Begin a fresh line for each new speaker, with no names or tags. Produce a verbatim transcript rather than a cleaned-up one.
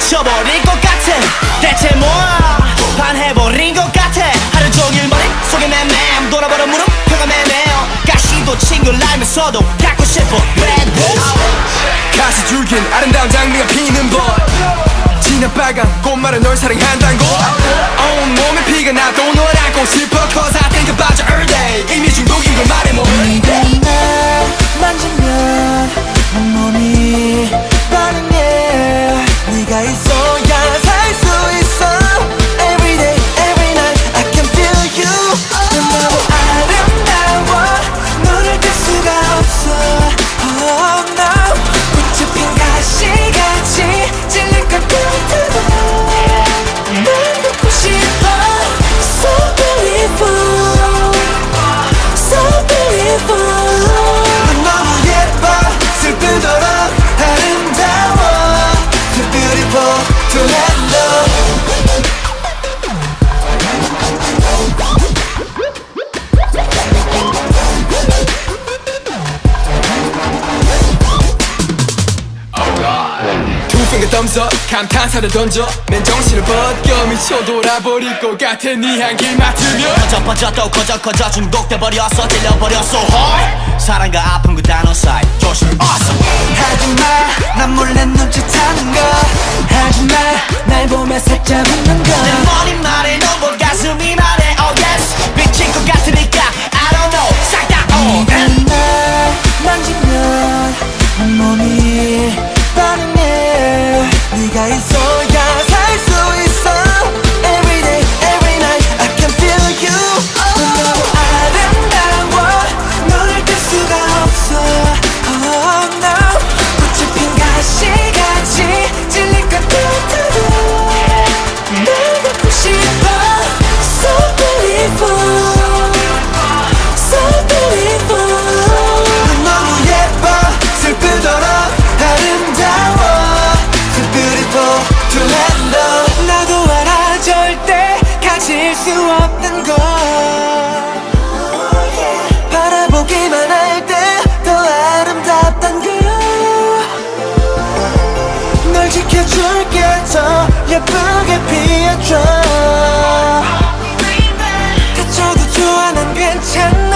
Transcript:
미쳐버릴 것 같은 대체 뭐야 반해버린 것 같아 하루 종일 머릿속에 맴맴 돌아버려 무릎표가 매매어 가시도 친구를 알면서도 갖고 싶어 Red Bulls
가시 줄긴 아름다운 장미가 피는 법 진한 빨간 꽃말은 널 사랑한다는 거 온몸에 피가 나도 널 안고 싶어 Cause I think about you all day 이미 중독인 걸 말해 뭐
네가 날 만지면 온몸이 반응해 네가 있어야 살 수 있어 Every day, every night I can feel you 넌 너무 아름다워 눈을 뗄 수가 없어 Oh no 꽃이 핀 가시같이 찔릴 것 같아 날 갖고 싶어 So beautiful So beautiful 넌 너무 예뻐 슬프도록 아름다워 Too beautiful to handle
Two finger thumbs up 감탄사를 던져 맨정신을 벗겨 미쳐 돌아버릴 것 같아 네 향기 맡으면
퍼져 퍼져 또 커져 커져 중독돼버렸어 찔려버렸어 hard 사랑과 아픔 그 단어 사이 조심 awesome
하지마 난 몰래 눈짓하는 거 하지마 날 보며 살짝 웃는 거
내 머리말에 너무 가슴이 말해 oh yes 미칠 것 같으니까 I don't know 싹 다 oh
네가 날 만지면 온몸이 반응해 네가 있어야 살 수 있어 Every day, every night I can feel you 넌 너무 아름다워 눈을 뗄 수가 없어 Oh no 꽃이 핀 가시같이 찔릴 것 같아도 날 갖고 싶어 So beautiful So beautiful 넌 너무 예뻐 슬프도록 아름다워 Too beautiful to handle 나도 알아 절대 가질 수 없는 걸 바라보기만 할 때 더 아름답단 걸널 지켜줄게 더 예쁘게 피해줘 다쳐도 좋아 난 괜찮아